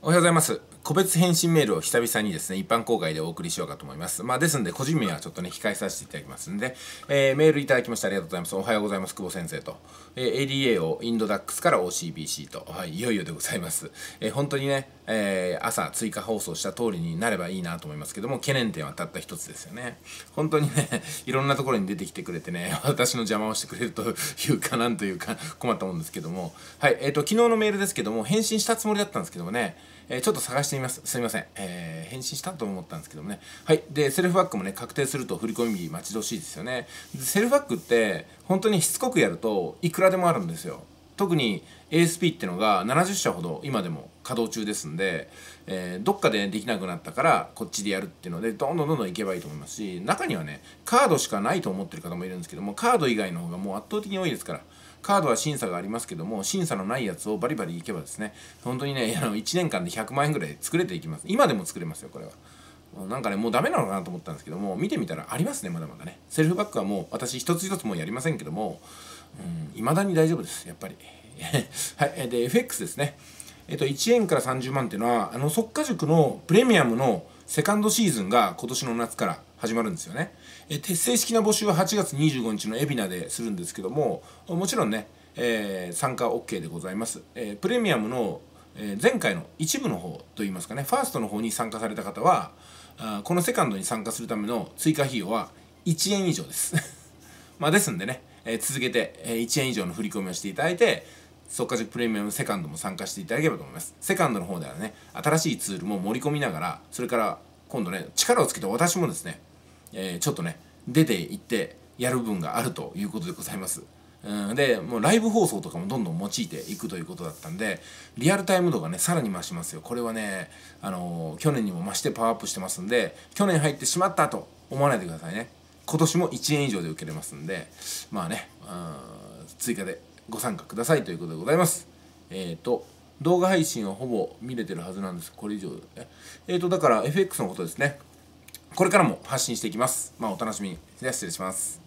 おはようございます。個別返信メールを久々にですね、一般公開でお送りしようかと思います。ですんで、個人名はちょっとね、控えさせていただきますんで、メールいただきましてありがとうございます。おはようございます。久保先生と。ADA をインドダックスから OCBC と、いよいよでございます。本当にね、朝追加放送した通りになればいいなと思いますけども、懸念点はたった一つですよね。本当にね、いろんなところに出てきてくれてね、私の邪魔をしてくれるというか、なんというか、困ったもんですけども、はい、昨日のメールですけども、返信したつもりだったんですけどもね、ちょっと探してみます。すみません。返信したと思ったんですけどもね。はい。で、セルフバックもね、確定すると振り込み日待ち遠しいですよね。でセルフバックって、本当にしつこくやるといくらでもあるんですよ。特に ASP ってのが70社ほど今でも稼働中ですんで、どっかでできなくなったからこっちでやるっていうのでどんどんいけばいいと思いますし、中にはねカードしかないと思ってる方もいるんですけども、カード以外の方がもう圧倒的に多いですから。カードは審査がありますけども、審査のないやつをバリバリいけばですね、本当にね1年間で100万円ぐらい作れていきます。今でも作れますよこれは。なんかねもうダメなのかなと思ったんですけども、見てみたらありますね。まだまだねセルフバックはもう私一つ一つもうやりませんけども、未だに大丈夫ですやっぱり。はい。で FX ですね。1円から30万っていうのは速稼塾のプレミアムのセカンドシーズンが今年の夏から始まるんですよね。正式な募集は8月25日の海老名でするんですけども、もちろんね、参加 OK でございます。プレミアムの、前回の一部の方といいますかね、ファーストの方に参加された方はこのセカンドに参加するための追加費用は1円以上です。ですんでね、続けて1円以上の振り込みをしていただいて、速稼塾プレミアムセカンドも参加していただければと思います。セカンドの方ではね、新しいツールも盛り込みながら、それから今度ね、力をつけて私もですね、ちょっとね、出ていってやる分があるということでございます。で、もうライブ放送とかもどんどん用いていくということだったんで、リアルタイム度がね、さらに増しますよ。これはね、去年にも増してパワーアップしてますんで、去年入ってしまったと思わないでくださいね。今年も1円以上で受けれますんで、追加でご参加くださいということでございます。動画配信はほぼ見れてるはずなんです。これ以上だから FX のことですね。これからも発信していきます。お楽しみに。では失礼します。